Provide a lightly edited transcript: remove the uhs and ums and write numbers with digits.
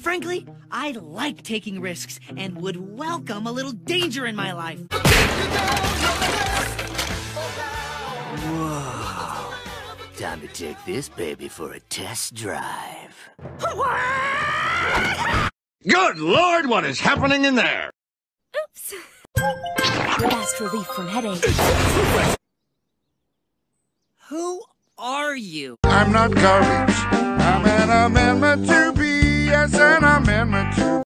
Frankly, I like taking risks and would welcome a little danger in my life. Whoa. Time to take this baby for a test drive. Good Lord, what is happening in there? Oops. Fast relief from headache. Who are you? I'm not courage. I'm an amendment to be. Yes, an amendment to